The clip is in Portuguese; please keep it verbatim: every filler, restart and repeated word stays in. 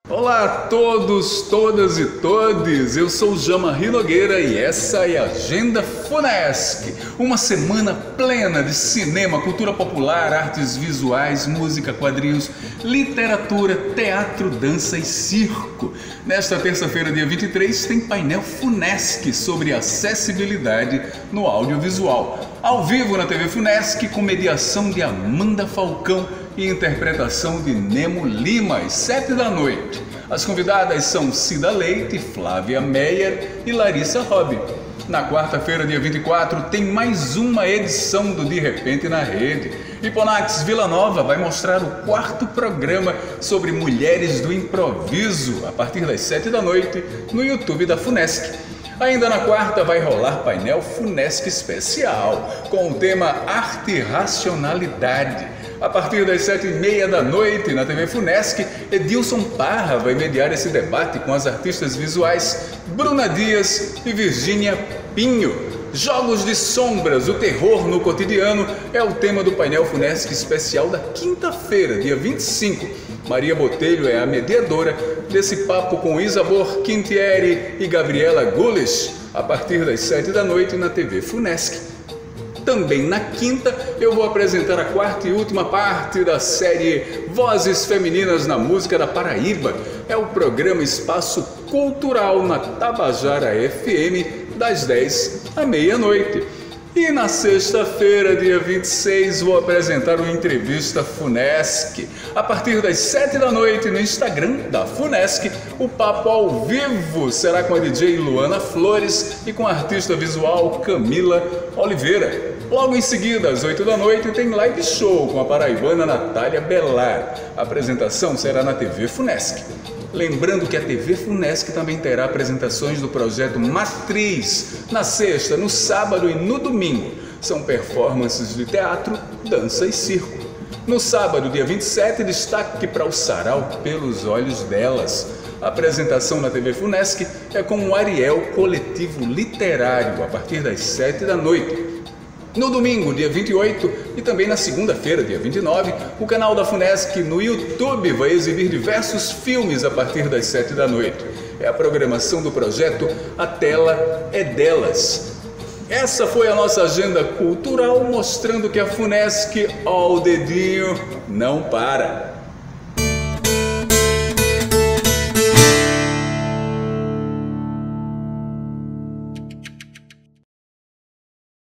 Olá a todos, todas e todes, eu sou Jamarri Nogueira e essa é a Agenda Funesc, uma semana plena de cinema, cultura popular, artes visuais, música, quadrinhos, literatura, teatro, dança e circo. Nesta terça-feira, dia vinte e três, tem painel Funesc sobre acessibilidade no audiovisual. Ao vivo na T V Funesc, com mediação de Amanda Falcão e interpretação de Nemo Lima, às sete da noite. As convidadas são Cida Leite, Flávia Meyer e Larissa Robb. Na quarta-feira, dia vinte e quatro, tem mais uma edição do De Repente na Rede. Hiponax Vila Nova vai mostrar o quarto programa sobre mulheres do improviso, a partir das sete da noite, no YouTube da Funesc. Ainda na quarta vai rolar painel Funesc especial, com o tema Arte e Racionalidade. A partir das sete e meia da noite, na T V Funesc, Edilson Parra vai mediar esse debate com as artistas visuais Bruna Dias e Virgínia Pinho. Jogos de sombras, o terror no cotidiano, é o tema do painel Funesc especial da quinta-feira, dia vinte e cinco. Maria Botelho é a mediadora desse papo com Isabor Quintieri e Gabriela Gules, a partir das sete da noite na T V Funesc. Também na quinta eu vou apresentar a quarta e última parte da série Vozes Femininas na Música da Paraíba. É o programa Espaço Cultural na Tabajara F M, das dez à meia-noite. E na sexta-feira, dia vinte e seis, vou apresentar uma entrevista Funesc. A partir das sete da noite, no Instagram da Funesc, o papo ao vivo será com a D J Luana Flores e com a artista visual Camila Oliveira. Logo em seguida, às oito da noite, tem live show com a paraibana Natália Belar. A apresentação será na T V Funesc. Lembrando que a T V Funesc também terá apresentações do projeto Matriz, na sexta, no sábado e no domingo. São performances de teatro, dança e circo. No sábado, dia vinte e sete, destaque para o Sarau Pelos Olhos Delas. A apresentação na T V Funesc é com o Ariel Coletivo Literário, a partir das sete da noite. No domingo, dia vinte e oito, e também na segunda-feira, dia vinte e nove, o canal da Funesc no YouTube vai exibir diversos filmes a partir das sete da noite. É a programação do projeto A Tela é Delas. Essa foi a nossa agenda cultural, mostrando que a Funesc, ao dedinho, não para.